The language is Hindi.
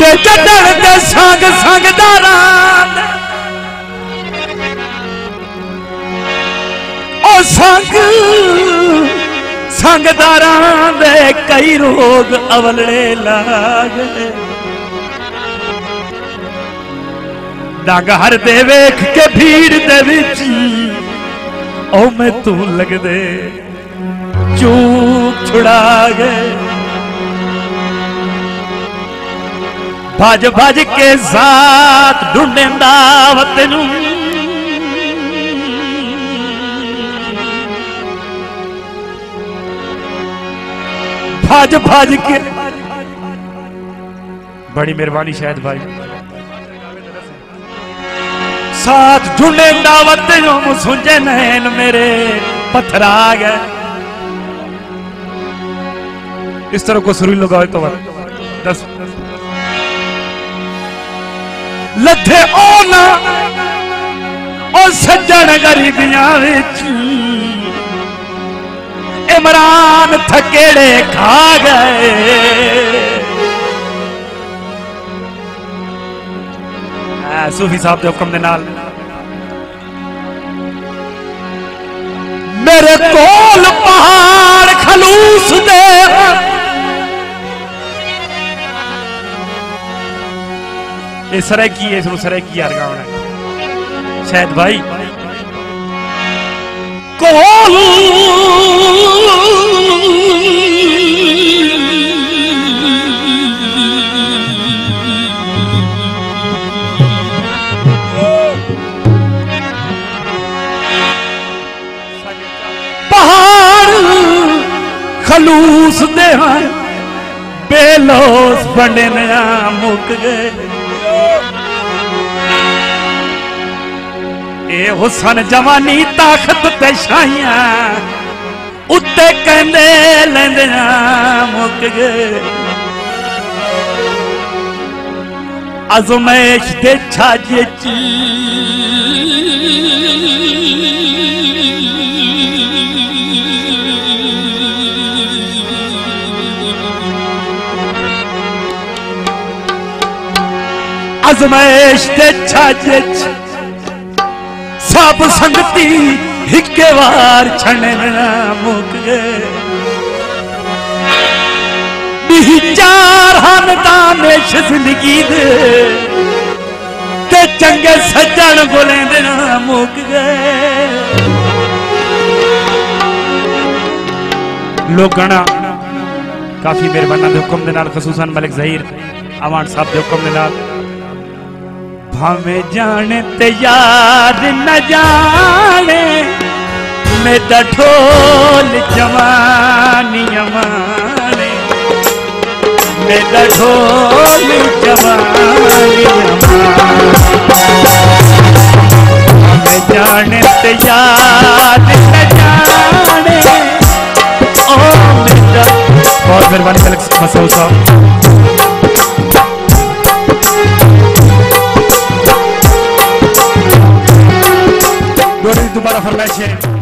ते चढ़न दे संग संग दारा ओ संग संगदारा दे कई रोग अवलड़े लागे डंग हर दे वेख के भीड़ दे विच ओ मैं तू लग दे चूक छुड़ा गए भज भज के साथ ढूंढेंदा वतन भज भज के बड़ी मेहरबानी शायद भाई साथ ढूंढे दावत सुझे नैन मेरे पत्थर आ गए इस तरह को सुरी लगाओ तो 10 लथे ओ ना ओ सज्जन गरीबियां विच इमरान थकेड़े खा गए सूफी साहब के हुक्म दे नाल मेरे कोल पहाड़ खलूस दे ये सराकी है इसमें सराकी यार गाँव है शायद भाई कोल खलूस दे बेलोस बने नया मुक गए ए हुसन जवानी ताकत ते शाइयां उत्ते कहंदे लेंदे मुक गए आजमाइश दे छाजे आजमाइश दे छाजे सब संगती हिक्के वार छड़ना मुक गए चार हानदान जिंदगी दे ते चंगे सज्जन बोले देना मुक गए लोगना काफी मेहरबाना दे हुक्म दे नाल खसूसन मलिक ज़हीर अवान साहब दे हुक्म दे नाल भावे जाने ते यार न जाने मेरा ढोल जवानी अमाने मेरा ढोल जवानी अमाने जाने ते यार न जाने ओ मेरा बहुत मेहरबानी मसूद साहब दोबारा फरमाइश है।